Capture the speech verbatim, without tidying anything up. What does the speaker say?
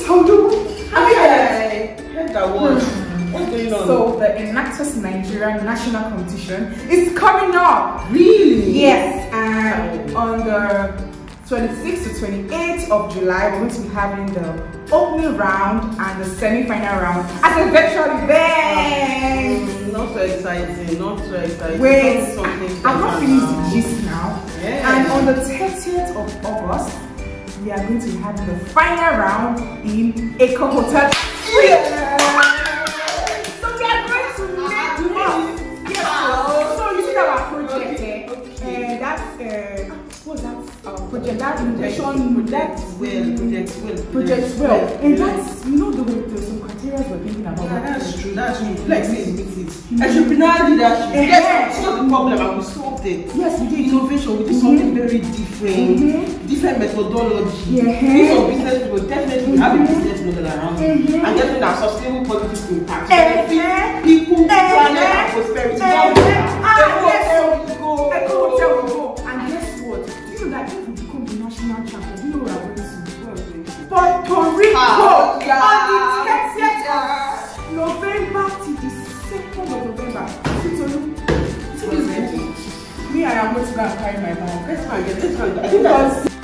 Tolu. Hi. Heard that word. What's going on? So the Enactus Nigeria national competition is coming up. Really? Yes, and on the twenty-sixth to twenty-eighth of July, we're going to be having the opening round and the semi-final round as a virtual event. Um, not so exciting, not so exciting. Wait, something I've not finished the gist now. Yeah. And on the thirtieth of August, we are going to be having the final round in Eco Hotel. Yeah. So we are going to make up. Yes. So you see our project there. Okay. Uh, that's uh, what's that? Uh, project that invitation. That well, project well, project well, and that's, you know, the way there's some criteria we're thinking about. Yeah, that's true. That's true. Let's say admit it. Entrepreneurial leadership. Yes, solve the problem and we solved it. Yes, we did. Innovation. We did something very different. Mm-hmm. Different methodology. Yeah. These are business people definitely mm-hmm. have a business model around it, mm-hmm. and definitely a sustainable positive impact. Uh-huh. People, Uh-huh. planet, and prosperity. Uh-huh. Eco Hotel Ah, we go. Eco Hotel we go. And guess what? Do you know that if we become the national champion, do you know where we're going to? Puerto Rico Ah, yeah. on the thirtieth of November to the second of November. See, Tolu, see this. Me, I am going to go and carry my bag. Let's go and get. Let's go and get. Because